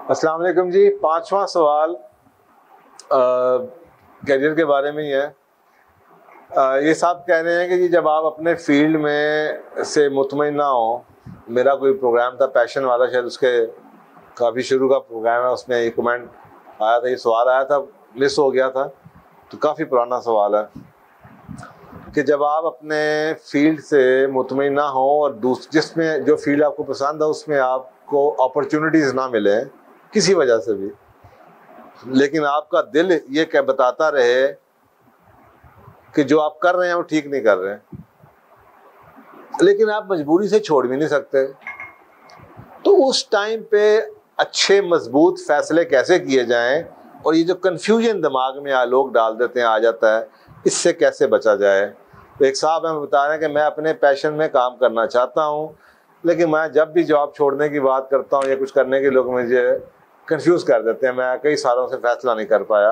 السلام علیکم جی. 5واں سوال کیریئر کے بارے میں ہی ہے. یہ صاحب کہہ رہے ہیں کہ جی جب آپ اپنے فیلڈ میں سے مطمئن نہ ہوں, میرا کوئی پروگرام تھا پیشن والا, شاید اس کے کافی شروع کا پروگرام ہے, اس میں یہ کمنٹ آیا تھا, یہ سوال آیا تھا, مس ہو گیا تھا, تو کافی پرانا سوال ہے کہ جب آپ اپنے فیلڈ سے مطمئن نہ ہوں اور جس میں جو فیلڈ آپ کو پسند ہے اس میں آپ کو اپرچونٹیز نہ ملے کسی وجہ سے بھی, لیکن آپ کا دل یہ کہ بتاتا رہے کہ جو آپ کر رہے ہیں وہ ٹھیک نہیں کر رہے, لیکن آپ مجبوری سے چھوڑ بھی نہیں سکتے, تو اس ٹائم پہ اچھے مضبوط فیصلے کیسے کیے جائیں, اور یہ جو کنفیوژن دماغ میں لوگ ڈال دیتے ہیں آ جاتا ہے, اس سے کیسے بچا جائے. تو ایک صاحب ہمیں بتا رہے ہیں کہ میں اپنے پیشن میں کام کرنا چاہتا ہوں, لیکن میں جب بھی جاب چھوڑنے کی بات کرتا ہوں یا کچھ کرنے کے لوگ مجھے کنفیوز کر دیتے ہیں, میں کئی سالوں سے فیصلہ نہیں کر پایا.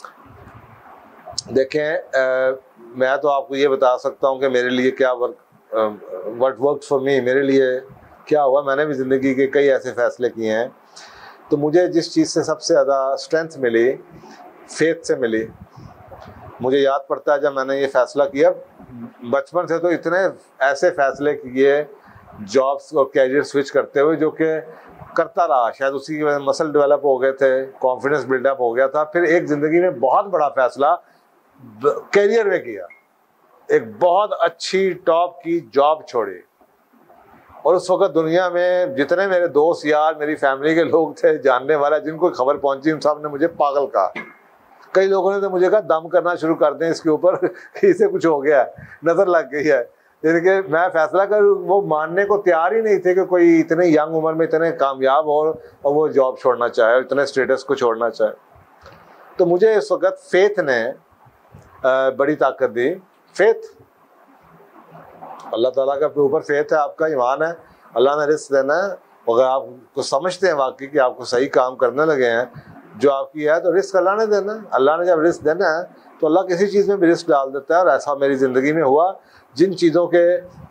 دیکھیں, میں تو آپ کو یہ بتا سکتا ہوں کہ میرے لیے کیا what worked for me, میرے لیے کیا ہوا. میں نے بھی زندگی کے کئی ایسے فیصلے کیے ہیں, تو مجھے جس چیز سے سب سے زیادہ اسٹرینتھ ملی, فیتھ سے ملی. مجھے یاد پڑتا ہے جب میں نے یہ فیصلہ کیا, بچپن سے تو اتنے ایسے فیصلے کیے جابس اور کیریئر سوئچ کرتے ہوئے جو کہ کرتا رہا, شاید اسی کی وجہ سے مسل ڈیولپ ہو گئے تھے, کانفیڈنس بلڈ اپ ہو گیا تھا. پھر ایک زندگی میں بہت بڑا فیصلہ کیریئر میں کیا, ایک بہت اچھی ٹاپ کی جاب چھوڑی, اور اس وقت دنیا میں جتنے میرے دوست یار میری فیملی کے لوگ تھے جاننے والا جن کو خبر پہنچی, ان سب نے مجھے پاگل کہا. کئی لوگوں نے تو مجھے کہا دم کرنا شروع کر دیں اس کے اوپر کہ اسے کچھ ہو گیا ہے, نظر لگ گئی ہے. یعنی کہ میں فیصلہ کروں, وہ ماننے کو تیار ہی نہیں تھے کہ کوئی اتنے ینگ عمر میں اتنے کامیاب ہو اور وہ جاب چھوڑنا چاہے اور اتنے اسٹیٹس کو چھوڑنا چاہے. تو مجھے اس وقت فیتھ نے بڑی طاقت دی. فیتھ, اللہ تعالیٰ کا اوپر فیتھ ہے, آپ کا ایمان ہے, اللہ نے رزق دینا ہے. اگر آپ کو سمجھتے ہیں واقعی کہ آپ کو صحیح کام کرنے لگے ہیں جو آپ کی ہے, تو رزق اللہ نے دینا ہے. اللہ نے جب رزق دینا ہے تو اللہ کسی چیز میں بھی رزق ڈال دیتا ہے, اور ایسا میری زندگی میں ہوا. جن چیزوں کے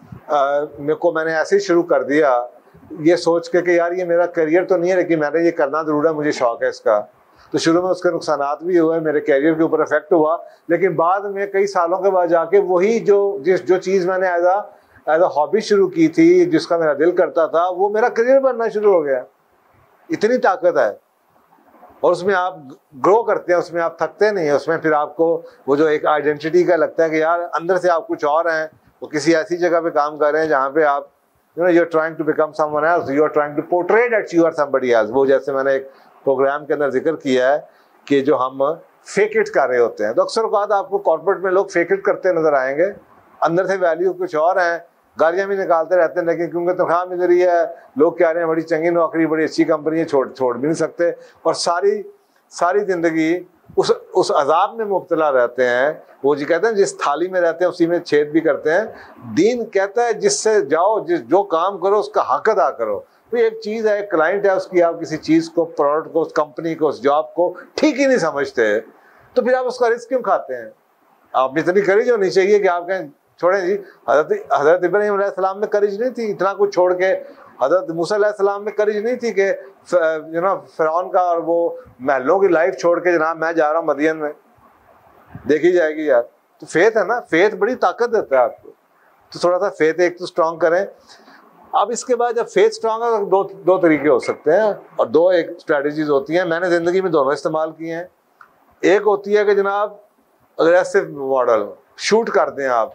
میں نے ایسے ہی شروع کر دیا یہ سوچ کے کہ یار یہ میرا کیریئر تو نہیں ہے, لیکن میں نے یہ کرنا ضرور ہے, مجھے شوق ہے اس کا, تو شروع میں اس کے نقصانات بھی ہوئے, میرے کیریئر کے اوپر افیکٹ ہوا. لیکن بعد میں کئی سالوں کے بعد جا کے وہی جو چیز میں نے ایز اے ہابی شروع کی تھی, جس کا میرا دل کرتا تھا, وہ میرا کیریئر بننا شروع ہو گیا. اتنی طاقت ہے, اور اس میں آپ گرو کرتے ہیں, اس میں آپ تھکتے نہیں ہیں. اس میں پھر آپ کو وہ جو ایک آئیڈینٹی کا لگتا ہے کہ یار اندر سے آپ کچھ اور ہیں, وہ کسی ایسی جگہ پہ کام کر رہے ہیں جہاں پہ آپ you're trying to become someone else, you are trying to portray that you are somebody else. وہ جیسے میں نے ایک پروگرام کے اندر ذکر کیا ہے کہ جو ہم فیک اٹ کر رہے ہوتے ہیں, تو اکثر اوقات آپ کو کارپوریٹ میں لوگ فیک اٹ کرتے نظر آئیں گے, اندر سے ویلیو کچھ اور ہیں, گالیاں بھی نکالتے رہتے ہیں, لیکن کیونکہ تنخواہ مل رہی ہے, لوگ کہہ رہے ہیں بڑی چنگی نوکری, بڑی اچھی کمپنی ہے, چھوڑ بھی نہیں سکتے, اور ساری زندگی اس عذاب میں مبتلا رہتے ہیں. وہ جی کہتے ہیں جس تھالی میں رہتے ہیں اسی میں چھید بھی کرتے ہیں. دین کہتا ہے جس سے جاؤ, جو کام کرو اس کا حق ادا کرو. تو ایک چیز ہے, ایک کلائنٹ ہے, اس کی آپ کسی چیز کو, پروڈکٹ کو, اس کمپنی کو, اس جاب کو ٹھیک ہی نہیں سمجھتے, تو پھر آپ اس کا رسک کیوں کھاتے ہیں؟ آپ اتنی کریج ہونی چاہیے کہ آپ کہیں چھوڑیں جی. حضرت ابراہیم علیہ السلام میں کریج نہیں تھی اتنا کچھ چھوڑ کے, حضرت موسیٰ علیہ السلام میں کریج نہیں تھی کہ فرعون کا اور وہ محلوں کی لائف چھوڑ کے جناب میں جا رہا ہوں مدین میں, دیکھی جائے گی یار. تو فیتھ ہے نا, فیتھ بڑی طاقت دیتا ہے آپ کو, تو تھوڑا سا فیتھ ایک تو اسٹرانگ کریں. اب اس کے بعد جب فیتھ اسٹرانگ ہے تو دو طریقے ہو سکتے ہیں, اور دو ایک اسٹریٹجیز ہوتی ہیں. میں نے زندگی میں دونوں استعمال کیے ہیں. ایک ہوتی ہے کہ جناب اگریسو ماڈل, شوٹ کر دیں آپ,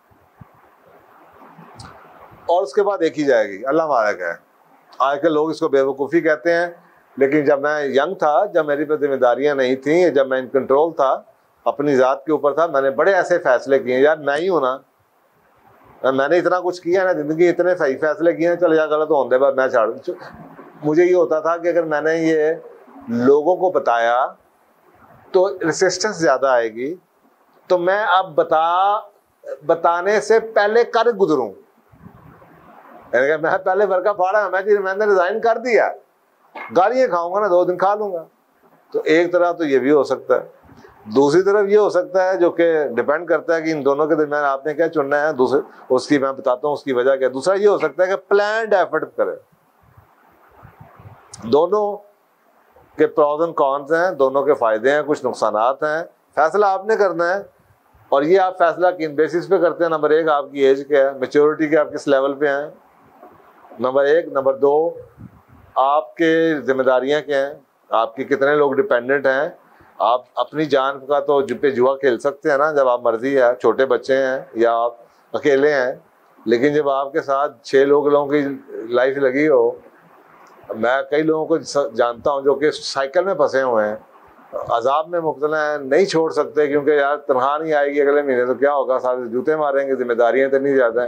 اور اس کے بعد دیکھی جائے گی, اللہ مالک ہے. آج کل لوگ اس کو بے وقوفی کہتے ہیں, لیکن جب میں ینگ تھا, جب میری پہ ذمہ داریاں نہیں تھیں, جب میں ان کنٹرول تھا, اپنی ذات کے اوپر تھا, میں نے بڑے ایسے فیصلے کیے ہیں. یار میں ہی ہوں نا, میں نے اتنا کچھ کیا نا زندگی, اتنے صحیح فیصلے کیے ہیں, چل یا غلط ہونے بعد میں چھاڑ. مجھے یہ ہوتا تھا کہ اگر میں نے یہ لوگوں کو بتایا تو ریسسٹنس زیادہ آئے گی, تو میں اب بتانے سے پہلے کر گزروں. میں پہلے ورکا پھاڑا, میں نے ریزائن کر دیا, گالیاں کھاؤں گا نا 2 دن کھا لوں گا. تو ایک طرح تو یہ بھی ہو سکتا ہے. دوسری طرف یہ ہو سکتا ہے, جو کہ ڈیپینڈ کرتا ہے کہ ان دونوں کے درمیان آپ نے کیا چننا ہے. اس کی میں بتاتا ہوں اس کی وجہ کیا. دوسرا یہ ہو سکتا ہے کہ پلانڈ ایفرٹ کرے, دونوں کہ پروز اینڈ کونس ہیں, دونوں کے فائدے ہیں, کچھ نقصانات ہیں. فیصلہ آپ نے کرنا ہے, اور یہ آپ فیصلہ کن بیسس پہ کرتے ہیں؟ نمبر ایک, آپ کی ایج کیا ہے, میچورٹی کے آپ کس لیول پہ ہیں, نمبر ایک. نمبر دو, آپ کے ذمہ داریاں کیا ہیں, آپ کی کتنے لوگ ڈپینڈنٹ ہیں. آپ اپنی جان کا تو پہ جوا کھیل سکتے ہیں نا جب آپ مرضی ہے, چھوٹے بچے ہیں یا آپ اکیلے ہیں, لیکن جب آپ کے ساتھ 6 لوگوں کی لائف لگی ہو. میں کئی لوگوں کو جانتا ہوں جو کہ سائیکل میں پھنسے ہوئے ہیں, عذاب میں مبتلا ہیں, نہیں چھوڑ سکتے کیونکہ یار تنخواہ نہیں آئے گی اگلے مہینے تو کیا ہوگا, سارے جوتے ماریں گے, ذمہ داریاں اتنی زیادہ ہیں.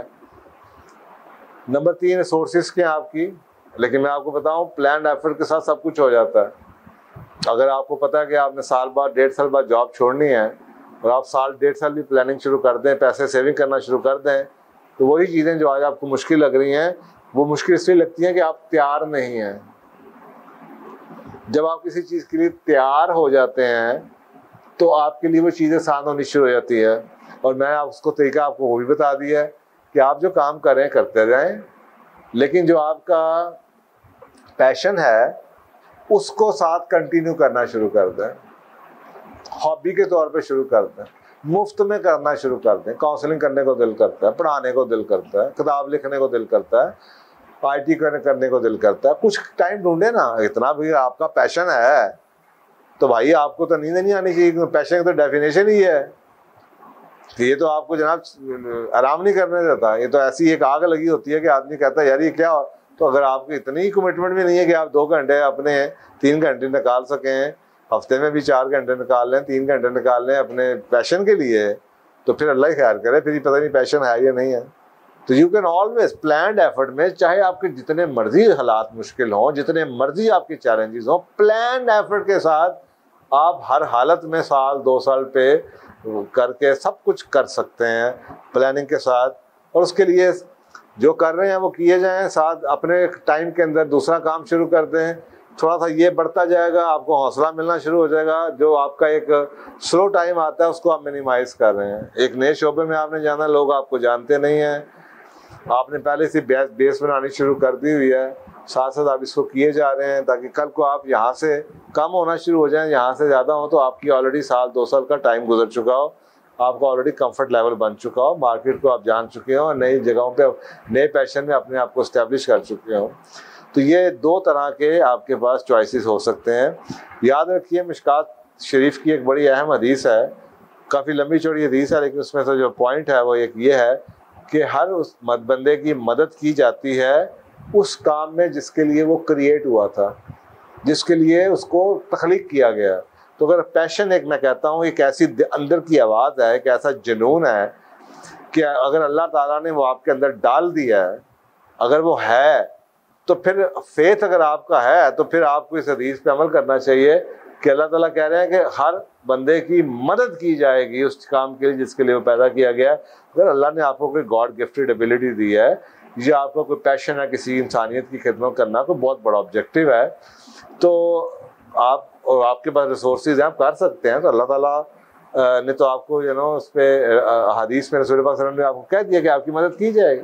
نمبر 3, ریسورسز کے آپ کی. لیکن میں آپ کو بتاؤں, پلانڈ ایفرٹ کے ساتھ سب کچھ ہو جاتا ہے. اگر آپ کو پتا ہے کہ آپ نے سال بعد 1.5 سال بعد جاب چھوڑنی ہے, اور آپ سال 1.5 سال بھی پلاننگ شروع کر دیں, پیسے سیونگ کرنا شروع کر دیں, تو وہی چیزیں جو آج آپ کو مشکل لگ رہی ہیں وہ مشکل اس لیے لگتی ہیں کہ آپ تیار نہیں ہیں. جب آپ کسی چیز کے لیے تیار ہو جاتے ہیں تو آپ کے لیے وہ چیزیں آسان ہونی شروع ہو جاتی ہے. اور میں آپ کو طریقہ آپ کو وہ بھی بتا دیا ہے کہ آپ جو کام کریں کرتے رہیں, لیکن جو آپ کا پیشن ہے اس کو ساتھ کنٹینیو کرنا شروع کر دیں, ہابی کے طور پہ شروع کر دیں, مفت میں کرنا شروع کر دیں. کاؤنسلنگ کرنے کو دل کرتا ہے, پڑھانے کو دل کرتا ہے, کتاب لکھنے کو دل کرتا ہے, IT کرنے کو دل کرتا ہے, کچھ ٹائم ڈھونڈے نا. اتنا بھی آپ کا پیشن ہے تو بھائی آپ کو تو نیند نہیں آنی چاہیے. پیشن کی تو ڈیفینیشن ہی ہے کہ یہ تو آپ کو جناب آرام نہیں کرنے دیتا. یہ تو ایسی ایک آگ لگی ہوتی ہے کہ آدمی کہتا ہے یار یہ کیا. تو اگر آپ کی اتنی کمٹمنٹ بھی نہیں ہے کہ آپ 2 گھنٹے اپنے 3 گھنٹے نکال سکیں, ہفتے میں بھی 4 گھنٹے نکال لیں, 3 گھنٹے نکال لیں اپنے پیشن کے لیے, تو پھر اللہ ہی خیر کرے. پھر پتہ نہیں پیشن ہے یا نہیں ہے. تو you can always planned effort میں, چاہے آپ کے جتنے مرضی حالات مشکل ہوں, جتنے مرضی آپ کے چیلنجز ہوں, پلانڈ ایفرٹ کے ساتھ آپ ہر حالت میں سال 2 سال پہ کر کے سب کچھ کر سکتے ہیں پلاننگ کے ساتھ. اور اس کے لیے جو کر رہے ہیں وہ کیے جائیں, ساتھ اپنے ٹائم کے اندر دوسرا کام شروع کر دیں. تھوڑا سا یہ بڑھتا جائے گا, آپ کو حوصلہ ملنا شروع ہو جائے گا. جو آپ کا ایک سلو ٹائم آتا ہے اس کو آپ منیمائز کر رہے ہیں. ایک نئے شعبے میں آپ نے جانا, لوگ آپ کو جانتے نہیں ہیں, آپ نے پہلے سے بیس بنانی شروع کر دی ہوئی ہے, ساتھ ساتھ آپ اس کو کیے جا رہے ہیں تاکہ کل کو آپ یہاں سے کم ہونا شروع ہو جائیں, یہاں سے زیادہ ہوں, تو آپ کی آلریڈی 1-2 سال کا ٹائم گزر چکا ہو, آپ کو آلریڈی کمفرٹ لیول بن چکا ہو, مارکیٹ کو آپ جان چکے ہوں, اور نئی جگہوں پہ نئے پیشن میں اپنے آپ کو اسٹیبلش کر چکے ہوں. تو یہ 2 طرح کے آپ کے پاس چوائسیز ہو سکتے ہیں. یاد رکھیے, مشکات شریف کی ایک بڑی اہم حدیث ہے, کافی لمبی چوڑی حدیث ہے, لیکن اس میں سے جو پوائنٹ ہے وہ ایک یہ ہے کہ ہر اس بندے کی مدد کی جاتی ہے اس کام میں جس کے لیے وہ کریٹ ہوا تھا, جس کے لیے اس کو تخلیق کیا گیا. تو اگر پیشن, ایک میں کہتا ہوں ایک ایسی اندر کی آواز ہے, ایک ایسا جنون ہے کہ اگر اللہ تعالیٰ نے وہ آپ کے اندر ڈال دیا ہے, اگر وہ ہے, تو پھر فیتھ اگر آپ کا ہے تو پھر آپ کو اس حدیث پہ عمل کرنا چاہیے کہ اللہ تعالیٰ کہہ رہے ہیں کہ ہر بندے کی مدد کی جائے گی اس کام کے لیے جس کے لیے وہ پیدا کیا گیا. اگر اللہ نے آپ کو کوئی گاڈ گفٹڈ ایبلٹی دی ہے, یا آپ کو کوئی پیشن ہے کسی انسانیت کی خدمت کرنا, کوئی بہت بڑا آبجیکٹیو ہے, تو آپ کے پاس ریسورسز ہیں, آپ کر سکتے ہیں. تو اللہ تعالیٰ نے تو آپ کو اس پہ حدیث میں رسول اللہ صلی اللہ علیہ وسلم نے آپ کو کہہ دیا کہ آپ کی مدد کی جائے گی.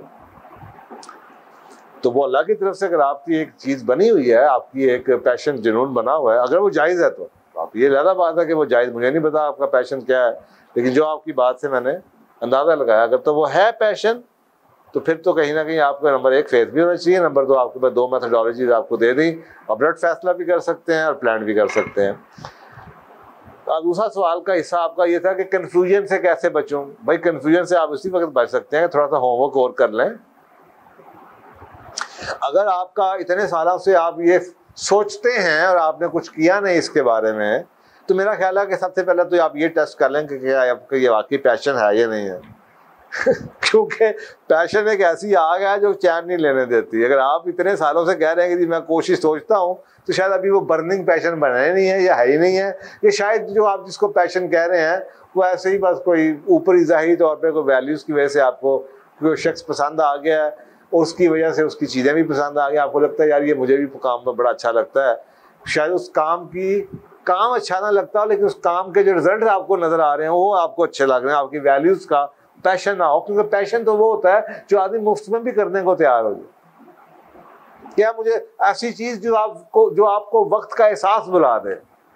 تو وہ اللہ کی طرف سے اگر آپ کی ایک چیز بنی ہوئی ہے, آپ کی ایک پیشن جنون بنا ہوا ہے, اگر وہ جائز ہے تو آپ, یہ زیادہ بات ہے کہ وہ جائز, مجھے نہیں پتا آپ کا پیشن کیا ہے, لیکن جو آپ کی بات سے میں نے اندازہ لگایا, اگر تو وہ ہے پیشن, تو پھر تو کہیں نہ کہیں آپ کا نمبر 1 فیتھ بھی ہونا چاہیے, نمبر 2 آپ کے پاس 2 میتھڈالوجیز آپ کو دے دیں, اپلٹ فیصلہ بھی کر سکتے ہیں اور پلان بھی کر سکتے ہیں. دوسرا سوال کا حصہ آپ کا یہ تھا کہ کنفیوژن سے کیسے بچوں. بھائی کنفیوژن سے آپ اسی وقت بچ سکتے ہیں کہ تھوڑا سا ہوم ورک اور کر لیں. اگر آپ کا اتنے سالوں سے آپ یہ سوچتے ہیں اور آپ نے کچھ کیا نہیں اس کے بارے میں, تو میرا خیال ہے کہ سب سے پہلے تو آپ یہ ٹیسٹ کر لیں کہ کیا آپ کا یہ واقعی پیشن ہے یا نہیں ہے. کیونکہ پیشن ایک ایسی آگ ہے جو چین نہیں لینے دیتی. اگر آپ اتنے سالوں سے کہہ رہے ہیں کہ جی میں کوشش سوچتا ہوں, تو شاید ابھی وہ برننگ پیشن بنا ہی نہیں ہے, یا ہے ہی نہیں ہے. یہ شاید جو آپ جس کو پیشن کہہ رہے ہیں وہ ایسے ہی بس کوئی اوپری ظاہری طور پہ کوئی ویلیوز کی وجہ سے آپ کو کوئی شخص پسند آ گیا ہے, اس کی وجہ سے اس کی چیزیں بھی پسند آ گئی, آپ کو لگتا ہے یار یہ مجھے بھی کام میں بڑا اچھا لگتا ہے. شاید اس کام اچھا نہ لگتا, لیکن اس کام کے جو رزلٹ آپ کو نظر آ رہے ہیں وہ آپ کو اچھے لگ رہے ہیں, آپ کی ویلیوز کا پیشن نہ ہو. کیونکہ پیشن تو وہ ہوتا ہے جو آدمی مفت میں بھی کرنے کو تیار ہو جائے. کیا مجھے ایسی چیز جو آپ کو وقت کا احساس بلا دے.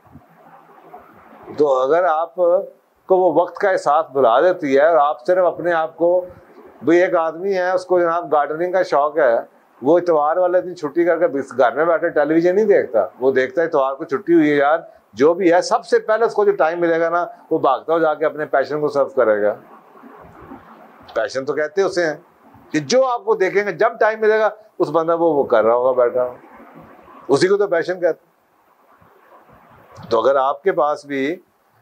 تو اگر آپ کو وہ وقت کا احساس بلا دیتی ہے اور آپ صرف اپنے آپ کو, بھئی ایک آدمی ہے اس کو جناب گارڈننگ کا شوق ہے, وہ اتوار والے دن چھٹی کر کے گھر میں بیٹھے ٹیلی ویژن نہیں دیکھتا, وہ دیکھتا ہے اتوار کو چھٹی ہوئی ہے یار, جو بھی ہے سب سے پہلے اس کو جو ٹائم ملے گا نا وہ بھاگتا ہو جا کے اپنے پیشن کو سرو کرے گا. پیشن تو کہتے اسے ہیں کہ جو آپ کو دیکھیں گے جب ٹائم ملے گا اس بندہ وہ کر رہا ہوگا بیٹھا, اسی کو تو پیشن کہتے. تو اگر آپ کے پاس بھی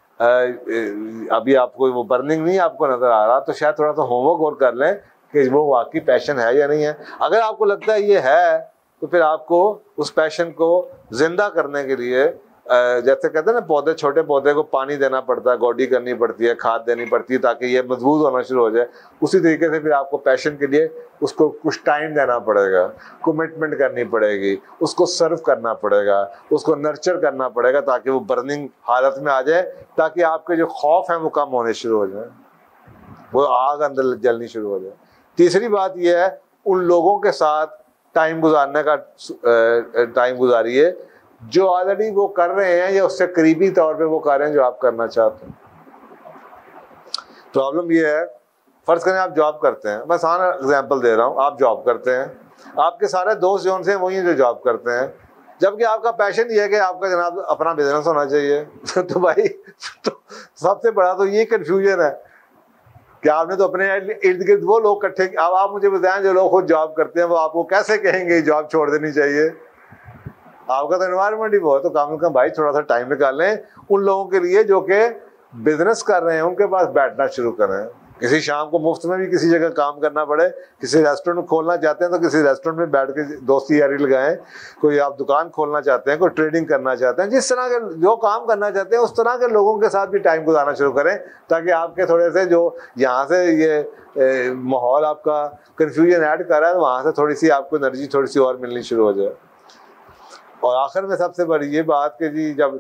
ابھی آپ کو وہ برننگ نہیں آپ کو نظر آ رہا, تو شاید تھوڑا سا ہوم ورک اور کر لیں کہ وہ واقعی پیشن ہے یا نہیں ہے. اگر آپ کو لگتا ہے یہ ہے تو پھر آپ کو اس پیشن کو زندہ کرنے کے لیے, جیسے کہتے ہیں نا پودے, چھوٹے پودے کو پانی دینا پڑتا ہے, گوڈی کرنی پڑتی ہے, کھاد دینی پڑتی ہے تاکہ یہ مضبوط ہونا شروع ہو جائے, اسی طریقے سے پھر آپ کو پیشن کے لیے اس کو کچھ ٹائم دینا پڑے گا, کمٹمنٹ کرنی پڑے گی, اس کو سرو کرنا پڑے گا, اس کو نرچر کرنا پڑے گا تاکہ وہ برننگ حالت میں آ جائے, تاکہ آپ کے جو خوف ہیں وہ کم ہونے شروع ہو جائیں, وہ آگ اندر جلنی شروع ہو جائے. تیسری بات یہ ہے, ان لوگوں کے ساتھ ٹائم گزارنے کا ٹائم گزاریے جو آلریڈی وہ کر رہے ہیں یا اس سے قریبی طور پہ وہ کر رہے ہیں جو آپ کرنا چاہتے ہیں. پرابلم یہ ہے, فرض کریں آپ جاب کرتے ہیں, میں آسان اگزامپل دے رہا ہوں, آپ جاب کرتے ہیں, آپ کے سارے دوست جو سے وہی ہیں جو جاب کرتے ہیں, جبکہ آپ کا پیشن یہ ہے کہ آپ کا جناب اپنا بزنس ہونا چاہیے. تو بھائی تو سب سے بڑا تو یہ کنفیوژن ہے کہ آپ نے تو اپنے ارد گرد وہ لوگ اکٹھے, اب آپ مجھے بتائیں جو لوگ خود جاب کرتے ہیں وہ آپ کو کیسے کہیں گے جاب چھوڑ دینی چاہیے؟ آپ کا تو انوائرمنٹ ہی بہت, تو کام کم بھائی تھوڑا سا ٹائم نکال لیں ان لوگوں کے لیے جو کہ بزنس کر رہے ہیں, ان کے پاس بیٹھنا شروع کریں. کسی شام کو مفت میں بھی کسی جگہ کام کرنا پڑے, کسی ریسٹورینٹ کھولنا چاہتے ہیں تو کسی ریسٹورینٹ میں بیٹھ کے دوستی یاری لگائیں, کوئی آپ دکان کھولنا چاہتے ہیں, کوئی ٹریڈنگ کرنا چاہتے ہیں, جس طرح کے جو کام کرنا چاہتے ہیں اس طرح کے لوگوں کے ساتھ بھی ٹائم گزارنا شروع کریں, تاکہ آپ کے تھوڑے سے جو یہاں سے یہ ماحول آپ کا کنفیوژن ایڈ کر رہا ہے, وہاں سے تھوڑی سی آپ کو انرجی تھوڑی سی اور ملنی شروع ہو جائے. اور آخر میں سب سے بڑی یہ بات کہ جی جب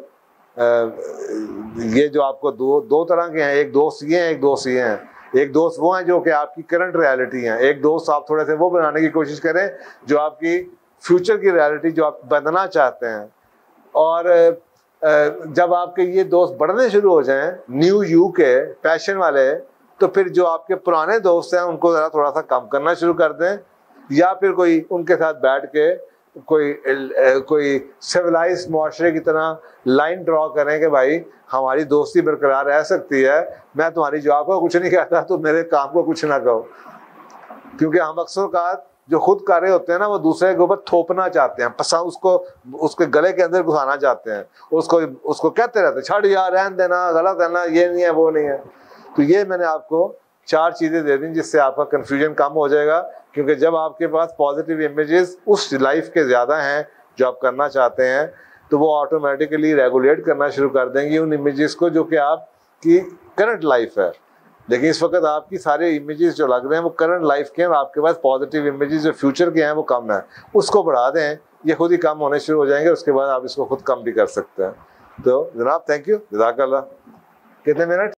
یہ جو آپ کو دو طرح کے ہیں, ایک دوست یہ ہیں, ایک دوست یہ ہیں. ایک دوست وہ ہیں جو کہ آپ کی کرنٹ ریالٹی ہیں, ایک دوست آپ تھوڑے سے وہ بنانے کی کوشش کریں جو آپ کی فیوچر کی ریالٹی جو آپ بننا چاہتے ہیں. اور جب آپ کے یہ دوست بڑھنے شروع ہو جائیں نیو یو کے پیشن والے, تو پھر جو آپ کے پرانے دوست ہیں ان کو ذرا تھوڑا سا کم کرنا شروع کر دیں, یا پھر کوئی ان کے ساتھ بیٹھ کے کوئی سیولائز معاشرے کی طرح لائن ڈرا کریں کہ بھائی ہماری دوستی برقرار رہ سکتی ہے, میں تمہاری جاب کو کچھ نہیں کہتا, تو میرے کام کو کچھ نہ کہو. کیونکہ ہم اکثر اوقات جو خود کر رہے ہوتے ہیں نا وہ دوسرے کے اوپر تھوپنا چاہتے ہیں, اس کے گلے کے اندر گھسانا چاہتے ہیں, اس کو کہتے رہتے ہیں چھڑ یار رہن دینا, غلط ہے نا, یہ نہیں ہے وہ نہیں ہے. تو یہ میں نے آپ کو 4 چیزیں دے دیں جس سے آپ کا کنفیوژن کم ہو جائے گا, کیونکہ جب آپ کے پاس پازیٹیو امیجز اس لائف کے زیادہ ہیں جو آپ کرنا چاہتے ہیں, تو وہ آٹومیٹیکلی ریگولیٹ کرنا شروع کر دیں گی ان امیجز کو جو کہ آپ کی کرنٹ لائف ہے. لیکن اس وقت آپ کی سارے امیجز جو لگ رہے ہیں وہ کرنٹ لائف کے ہیں, اور آپ کے پاس پازیٹیو امیجز جو فیوچر کے ہیں وہ کم ہیں, اس کو بڑھا دیں, یہ خود ہی کم ہونے شروع ہو جائیں گے. اس کے بعد آپ اس کو خود کم بھی کر سکتے ہیں. تو جناب تھینک یو, جزاک اللہ. کتنے منٹ؟